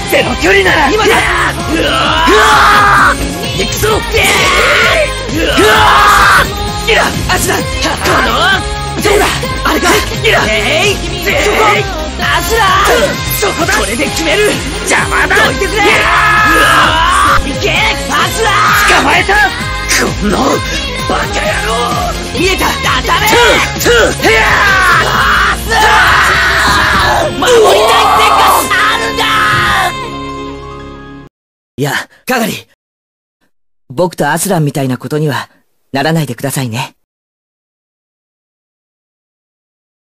ゼロ距離なら今だ。行くぞ。ギラ、アスラン、そうだ、あれか。ギラ、そこ、アスラン、そこだ。これで決める。邪魔だ。どいてくれ。行け、アスラン。捕まえた。このバカ野郎。見えた。ダメ。アスラン。守りたいってか、あるんだ。いや、かがり。僕とアスランみたいなことにはならないでくださいね。